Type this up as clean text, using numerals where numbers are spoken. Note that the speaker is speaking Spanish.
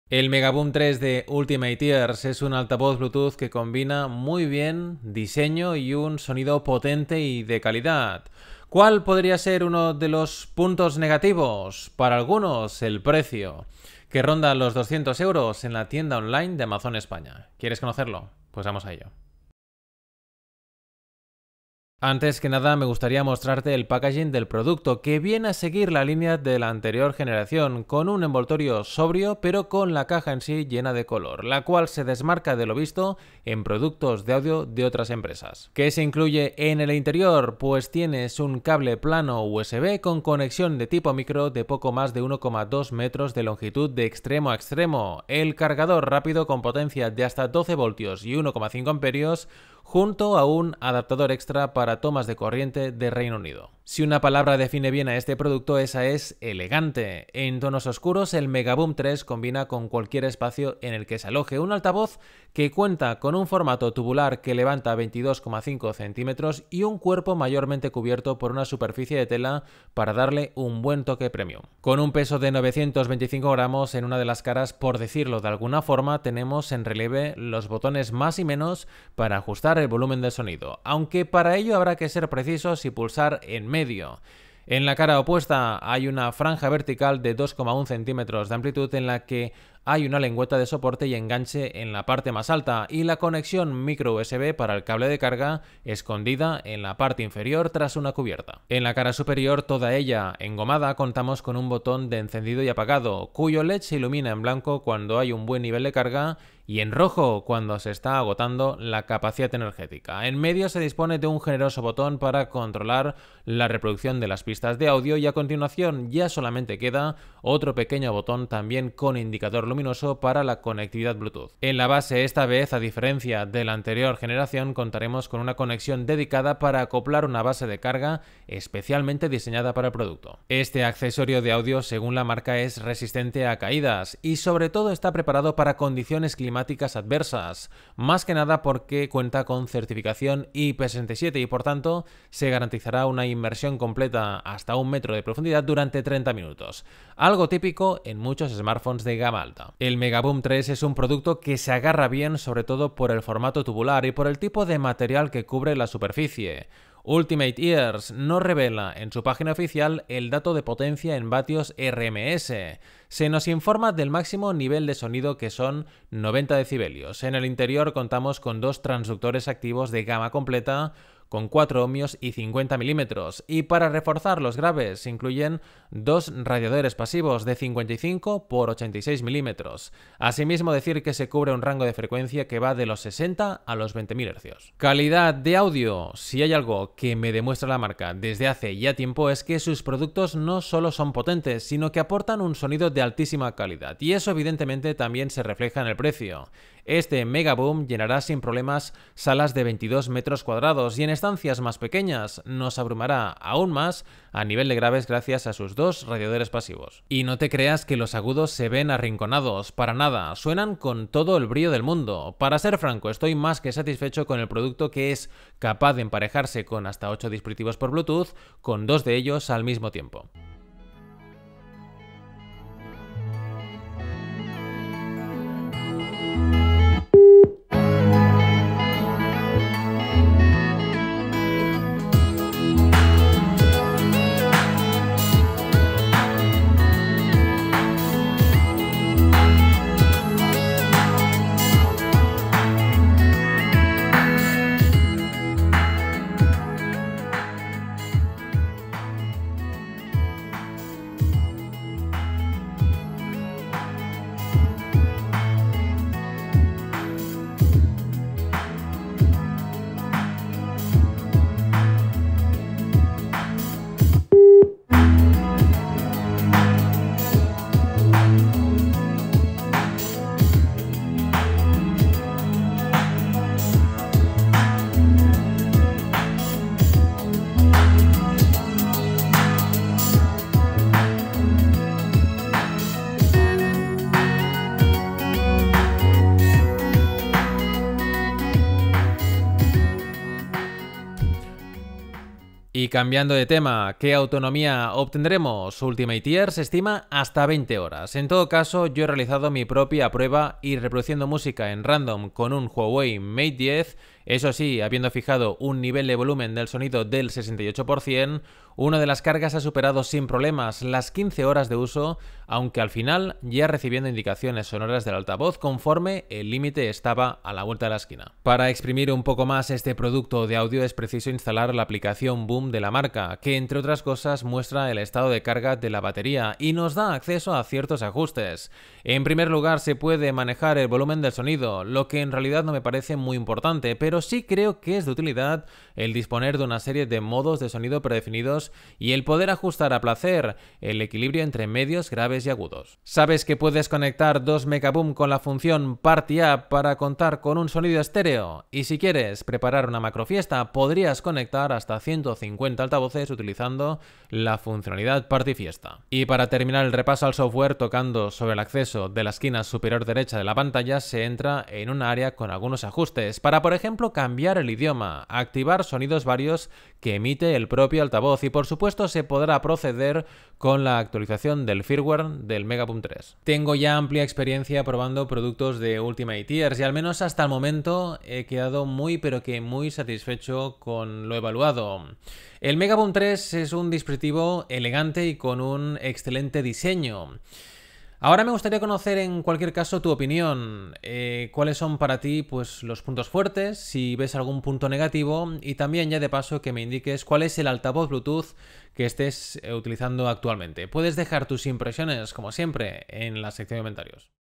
El Megaboom 3 de Ultimate Ears es un altavoz Bluetooth que combina muy bien diseño y un sonido potente y de calidad. ¿Cuál podría ser uno de los puntos negativos? Para algunos, el precio, que ronda los 200 euros en la tienda online de Amazon España. ¿Quieres conocerlo? Pues vamos a ello. Antes que nada me gustaría mostrarte el packaging del producto, que viene a seguir la línea de la anterior generación, con un envoltorio sobrio pero con la caja en sí llena de color, la cual se desmarca de lo visto en productos de audio de otras empresas. ¿Qué se incluye en el interior? Pues tienes un cable plano USB con conexión de tipo micro de poco más de 1,2 metros de longitud de extremo a extremo, el cargador rápido con potencia de hasta 12 voltios y 1,5 amperios, junto a un adaptador extra para tomas de corriente de Reino Unido. Si una palabra define bien a este producto, esa es elegante. En tonos oscuros, el Megaboom 3 combina con cualquier espacio en el que se aloje un altavoz que cuenta con un formato tubular que levanta 22,5 centímetros y un cuerpo mayormente cubierto por una superficie de tela para darle un buen toque premium. Con un peso de 925 gramos en una de las caras, por decirlo de alguna forma, tenemos en relieve los botones más y menos para ajustar el volumen del sonido, aunque para ello habrá que ser precisos y pulsar en medio. En la cara opuesta hay una franja vertical de 2,1 centímetros de amplitud en la que hay una lengüeta de soporte y enganche en la parte más alta y la conexión micro USB para el cable de carga escondida en la parte inferior tras una cubierta. En la cara superior, toda ella engomada, contamos con un botón de encendido y apagado, cuyo LED se ilumina en blanco cuando hay un buen nivel de carga y en rojo cuando se está agotando la capacidad energética. En medio se dispone de un generoso botón para controlar la reproducción de las pistas de audio y a continuación ya solamente queda otro pequeño botón también con indicador luminoso para la conectividad Bluetooth. En la base, esta vez, a diferencia de la anterior generación, contaremos con una conexión dedicada para acoplar una base de carga especialmente diseñada para el producto. Este accesorio de audio, según la marca, es resistente a caídas y sobre todo está preparado para condiciones climáticas adversas, más que nada porque cuenta con certificación IP67 y por tanto se garantizará una inmersión completa hasta 1 metro de profundidad durante 30 minutos, algo típico en muchos smartphones de gama alta. El Megaboom 3 es un producto que se agarra bien sobre todo por el formato tubular y por el tipo de material que cubre la superficie. Ultimate Ears no revela en su página oficial el dato de potencia en vatios RMS. Se nos informa del máximo nivel de sonido, que son 90 decibelios. En el interior contamos con dos transductores activos de gama completa con 4 ohmios y 50 milímetros, y para reforzar los graves se incluyen dos radiadores pasivos de 55 por 86 milímetros. Asimismo, decir que se cubre un rango de frecuencia que va de los 60 a los 20.000 Hz. Calidad de audio. Si hay algo que me demuestra la marca desde hace ya tiempo es que sus productos no solo son potentes, sino que aportan un sonido de altísima calidad, y eso evidentemente también se refleja en el precio. Este Megaboom llenará sin problemas salas de 22 metros cuadrados y en estancias más pequeñas nos abrumará aún más a nivel de graves gracias a sus dos radiadores pasivos. Y no te creas que los agudos se ven arrinconados, para nada, suenan con todo el brillo del mundo. Para ser franco, estoy más que satisfecho con el producto, que es capaz de emparejarse con hasta 8 dispositivos por Bluetooth, con 2 de ellos al mismo tiempo. Y cambiando de tema, ¿qué autonomía obtendremos? Ultimate Ear se estima hasta 20 horas. En todo caso, yo he realizado mi propia prueba y reproduciendo música en random con un Huawei Mate 10, eso sí, habiendo fijado un nivel de volumen del sonido del 68%, una de las cargas ha superado sin problemas las 15 horas de uso, aunque al final ya recibiendo indicaciones sonoras del altavoz conforme el límite estaba a la vuelta de la esquina. Para exprimir un poco más este producto de audio es preciso instalar la aplicación Boom de la marca, que entre otras cosas muestra el estado de carga de la batería y nos da acceso a ciertos ajustes. En primer lugar, se puede manejar el volumen del sonido, lo que en realidad no me parece muy importante, pero sí creo que es de utilidad el disponer de una serie de modos de sonido predefinidos y el poder ajustar a placer el equilibrio entre medios, graves y agudos. ¿Sabes que puedes conectar dos Megaboom con la función Party App para contar con un sonido estéreo? Y si quieres preparar una macrofiesta, podrías conectar hasta 150 altavoces utilizando la funcionalidad Party Fiesta. Y para terminar el repaso al software, tocando sobre el acceso de la esquina superior derecha de la pantalla, se entra en un área con algunos ajustes para, por ejemplo, cambiar el idioma, activar sonidos varios que emite el propio altavoz y por supuesto se podrá proceder con la actualización del firmware del Megaboom 3. Tengo ya amplia experiencia probando productos de Ultimate Ears y al menos hasta el momento he quedado muy satisfecho con lo evaluado. El Megaboom 3 es un dispositivo elegante y con un excelente diseño. Ahora me gustaría conocer en cualquier caso tu opinión, cuáles son para ti pues, los puntos fuertes, si ves algún punto negativo y también ya de paso que me indiques cuál es el altavoz Bluetooth que estés utilizando actualmente. Puedes dejar tus impresiones como siempre en la sección de comentarios.